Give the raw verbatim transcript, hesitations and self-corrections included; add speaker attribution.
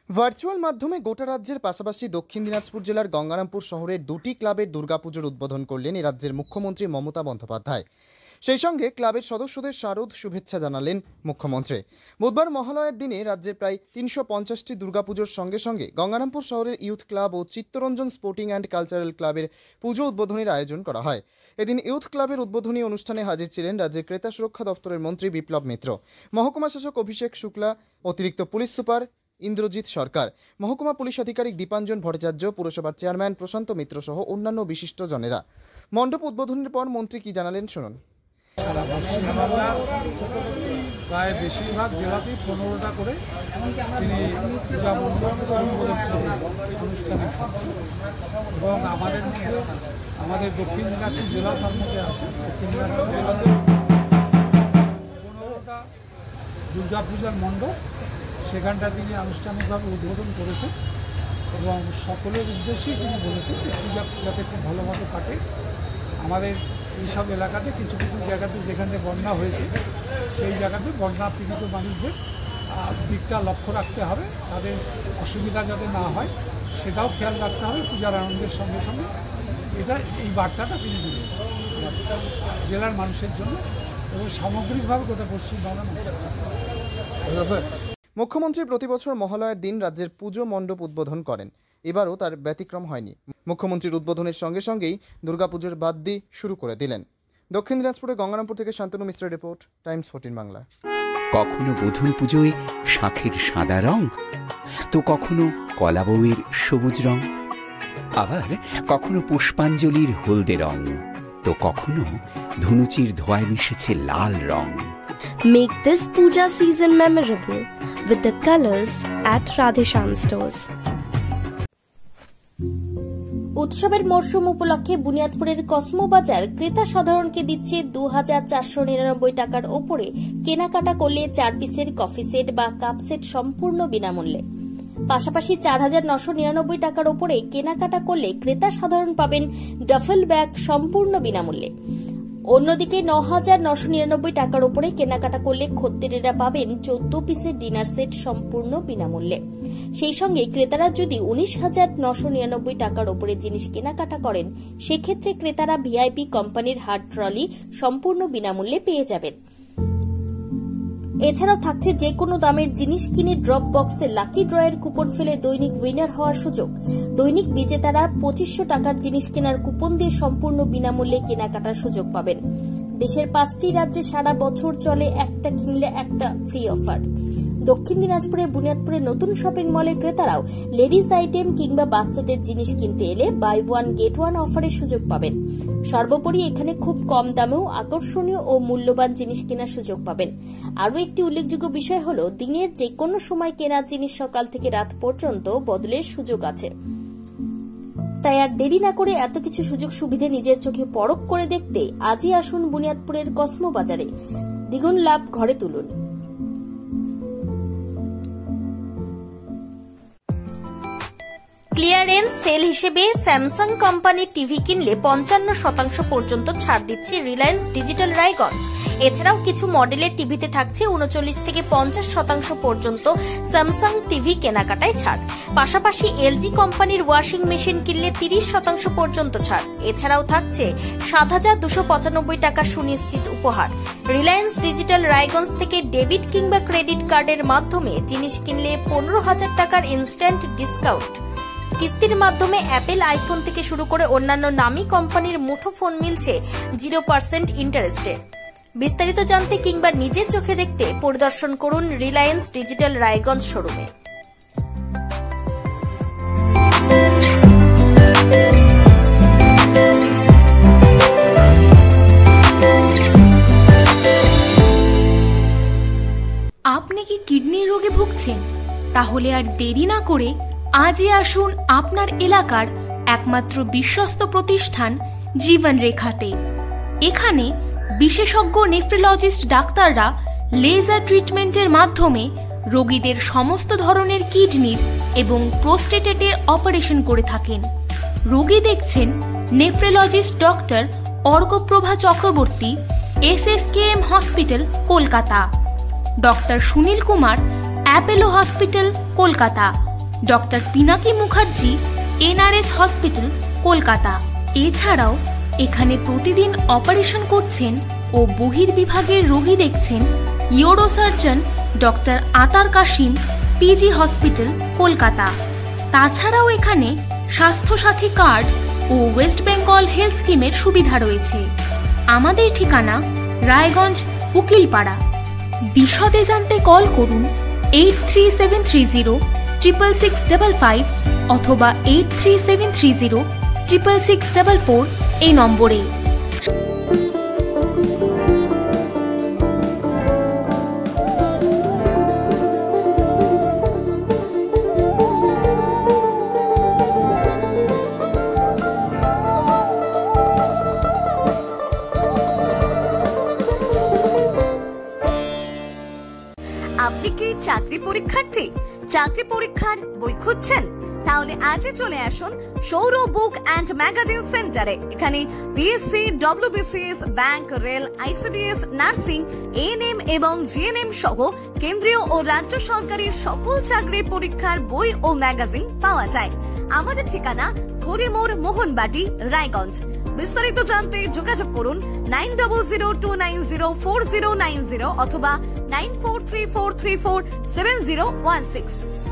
Speaker 1: Virtual মাধ্যমে গোটা রাজ্যের পাশাপাশি দক্ষিণ দিনাজপুর জেলার গঙ্গারামপুর শহরের দুটি ক্লাবের দুর্গাপুজোর উদ্বোধন করলেন এ রাজ্যের মুখ্যমন্ত্রী মমতা বন্দ্যোপাধ্যায়। সেই সঙ্গে ক্লাবের সদস্যদের শারদ শুভেচ্ছা জানালেন মুখ্যমন্ত্রী। বুধবার মহালয়ার দিনে রাজ্যের প্রায় তিনশো পঞ্চাশটি দুর্গাপুজোর সঙ্গে সঙ্গে গঙ্গারামপুর শহরের ইউথ ক্লাব ও চিত্তরঞ্জন স্পোর্টিং অ্যান্ড কালচারাল ক্লাবের পুজো উদ্বোধনের আয়োজন করা হয়। এদিন ইউথ ক্লাবের উদ্বোধনী অনুষ্ঠানে হাজির ছিলেন রাজ্যের ক্রেতা সুরক্ষা দপ্তরের মন্ত্রী বিপ্লব মিত্র, মহকুমা শাসক অভিষেক শুক্লা, অতিরিক্ত পুলিশ সুপার ইন্দ্রজিৎ সরকার, মহকুমা পুলিশ আধিকারিক দীপাঞ্জন ভট্টাচার্য, পুরসভার চেয়ারম্যান প্রশান্ত মিত্র সহ অন্যান্য বিশিষ্ট জনেরা। মণ্ডপ উদ্বোধনের পর মন্ত্রী কি জানালেন শুনুন।
Speaker 2: সারা পশ্চিমবাংলার প্রায় বেশিরভাগ জেলাতেই পনেরোটা করে তিনি পূজা মণ্ডপ অনুষ্ঠানে এবং আমাদের আমাদের দক্ষিণ দিনাজপুর জেলা তার মধ্যে আছে। দক্ষিণ দিনাজপুর জেলাতে পনেরোটা দুর্গাপূজার মণ্ডপ সেখানটা তিনি আনুষ্ঠানিকভাবে উদ্বোধন করেছেন এবং সকলের উদ্দেশ্যেই তিনি বলেছেন যে পূজা যাতে খুব ভালোভাবে কাটে। আমাদের এইসব এলাকাতে কিছু কিছু জায়গাতে যেখানে বন্যা হয়েছে সেই জায়গাতে বন্যা পীড়িত মানুষদের দিকটা লক্ষ্য রাখতে হবে, তাদের অসুবিধা যাতে না হয় সেটাও খেয়াল রাখতে হবে পূজার আনন্দের সঙ্গে সঙ্গে। এটা এই বার্তাটা তিনি দিলেন জেলার মানুষের জন্য এবং সামগ্রিকভাবে গোটা পশ্চিমবাংলার মানুষের জন্য।
Speaker 1: মুখ্যমন্ত্রী প্রতি বছর মহালয়ার দিন রাজ্যের পুজো মণ্ডপ উদ্বোধন করেন, এবারও তার ব্যতিক্রম হয়নি। মুখ্যমন্ত্রীর উদ্বোধনের সঙ্গে সঙ্গেই দুর্গাপুজোর বাদ্যি শুরু করে দিলেন। দক্ষিণ দিনাজপুরে গঙ্গারামপুর থেকে শান্তনু মিশ্রের রিপোর্ট, টাইমস ফোরটিন বাংলা।
Speaker 3: কখনো বধূর পুজোয় শাঁখের সাদা রং, তো কখনো কলা বউয়ের সবুজ রং, আবার কখনো পুষ্পাঞ্জলির হলদে রং, তো কখনো ধুনুচির ধোঁয়ায় মিশেছে লাল রং।
Speaker 4: Make this puja season memorable with the colors at Radhesham Stores.
Speaker 5: উৎসবের মরশুম উপলক্ষে বুনিয়াদপুরের কসমো বাজার ক্রেতা সাধারণকে দিচ্ছে দু হাজার চারশো নিরানব্বই টাকার ওপরে কেনাকাটা করলে চার পিসের কফি সেট বা কাপ সেট সম্পূর্ণ বিনামূল্যে। পাশাপাশি চার হাজার নশো নিরানব্বই টাকার ওপরে কেনাকাটা করলে ক্রেতা সাধারণ পাবেন ডাফেল ব্যাগ সম্পূর্ণ বিনামূল্যে। অন্যদিকে ন হাজার নশো নিরানব্বই টাকার উপরে কেনাকাটা করলে খদ্দেরেরা পাবেন চোদ্দ পিসের ডিনার সেট সম্পূর্ণ বিনামূল্যে। সেই সঙ্গে ক্রেতারা যদি উনিশ হাজার নশো নিরানব্বই টাকার উপরে জিনিস কেনাকাটা করেন সেক্ষেত্রে ক্রেতারা ভিআইপি কোম্পানির হার্ড ট্রলি সম্পূর্ণ বিনামূল্যে পেয়ে যাবেন। এছাড়াও থাকছে যে কোনো দামের জিনিস কিনে ড্রপ বক্সে লাকি ড্রয়ের কুপন ফেলে দৈনিক উইনার হওয়ার সুযোগ। দৈনিক বিজেতারা পঁচিশশো টাকার জিনিস কেনার কুপন দিয়ে সম্পূর্ণ বিনামূল্যে কেনাকাটার সুযোগ পাবেন। দেশের পাঁচটি রাজ্যে সারা বছর চলে একটা কিনলে একটা ফ্রি অফার। দক্ষিণ দিনাজপুরের বুনিয়াদপুরে নতুন শপিং মলে ক্রেতারাও লেডিস আইটেম কিংবা বাচ্চাদের জিনিস কিনতে এলে বাই ওয়ান গেট ওয়ান অফারের সুযোগ পাবেন। সর্বোপরি এখানে খুব কম দামেও আকর্ষণীয় ও মূল্যবান জিনিস কেনার সুযোগ পাবেন। আরও একটি উল্লেখযোগ্য বিষয় হল দিনের যে কোনো সময় কেনার জিনিস সকাল থেকে রাত পর্যন্ত বদলের সুযোগ আছে। তাই আর দেরি না করে এত কিছু সুযোগ সুবিধে নিজের চোখে পরখ করে দেখতে আজই আসুন বুনিয়াদপুরের কসমো বাজারে। দ্বিগুণ লাভ ঘরে তুলুন। ক্লিয়ারেন্স সেল হিসেবে স্যামসাং কোম্পানির টিভি কিনলে পঞ্চান্ন শতাংশ পর্যন্ত ছাড় দিচ্ছে রিলায়েন্স ডিজিটাল রায়গঞ্জ। এছাড়াও কিছু মডেলের টিভিতে থাকছে উনচল্লিশ থেকে পঞ্চাশ শতাংশ পর্যন্ত স্যামসাং টিভি কেনাকাটায় ছাড়। পাশাপাশি এলজি কোম্পানির ওয়াশিং মেশিন কিনলে তিরিশ শতাংশ পর্যন্ত ছাড়। এছাড়াও থাকছে সাত হাজার দুশো পঁচানব্বই টাকার সুনিশ্চিত উপহার। রিলায়েন্স ডিজিটাল রায়গঞ্জ থেকে ডেবিট কিংবা ক্রেডিট কার্ডের মাধ্যমে জিনিস কিনলে পনেরো হাজার টাকার ইনস্ট্যান্ট ডিসকাউন্ট। কিস্তির মাধ্যমে অ্যাপেল আইফোন থেকে শুরু করে অন্যান্য নামী কোম্পানির মুঠোফোন মিলছে জিরো পার্সেন্ট ইন্টারেস্টে। বিস্তারিত জানতে কিংবা নিজের চোখে দেখতে পরিদর্শন করুন রিলায়েন্স ডিজিটাল রায়গঞ্জ শোরুমে।
Speaker 6: আপনি কি কিডনি রোগে ভুগছেন? তাহলে আর দেরি না করে আজই আসুন আপনার এলাকার একমাত্র বিশ্বস্ত প্রতিষ্ঠান জীবন রেখাতে। এখানে বিশেষজ্ঞ নেফ্রোলজিস্ট ডাক্তাররা লেজার ট্রিটমেন্টের মাধ্যমে রোগীদের সমস্ত ধরনের কিডনির এবং প্রোস্টেটের অপারেশন করে থাকেন। রোগী দেখছেন nephrologist doctor Arkaprava Chakraborty, S S K M hospital, Kolkata. Doctor Sunil Kumar, Apollo hospital, Kolkata. Doctor Pinaki Mukherjee NRS hospital Kolkata. এছাড়াও এখানে প্রতিদিন অপারেশন করছেন ও বহির্বিভাগের রোগী দেখছেন ইউরোসার্জন ডক্টর আতার কাশিম পিজি হসপিটাল কলকাতা। তাছাড়াও এখানে স্বাস্থ্যসাথী কার্ড ও ওয়েস্ট বেঙ্গল হেলথ স্কিমের সুবিধা রয়েছে। আমাদের ঠিকানা রায়গঞ্জ উকিলপাড়া। বিশদে জানতে কল করুন eight three seven three zero triple six double five অথবা eight three seven three zero triple six double four এই নম্বরে।
Speaker 7: আপনি কি চাকরি পরীক্ষার্থী? চাকরি পরীক্ষার বই খুঁজছেন? তাহলে আজই চলে আসুন সৌর বুক অ্যান্ড ম্যাগাজিন সেন্টারে। এখানে PSC, WBCS, bank, rail, ICDS, nursing, ANM এবং জিএনএম সহ কেন্দ্রীয় ও রাজ্য সরকারের সকল চাকরির পরীক্ষার বই ও ম্যাগাজিন পাওয়া যায়। আমাদের ঠিকানা খড়িমোড়, মোহনবাটি, রায়গঞ্জ। বিস্তারিত জানতে যোগাযোগ করুন nine double zero two nine zero four zero nine zero অথবা nine four three four three four seven zero one six.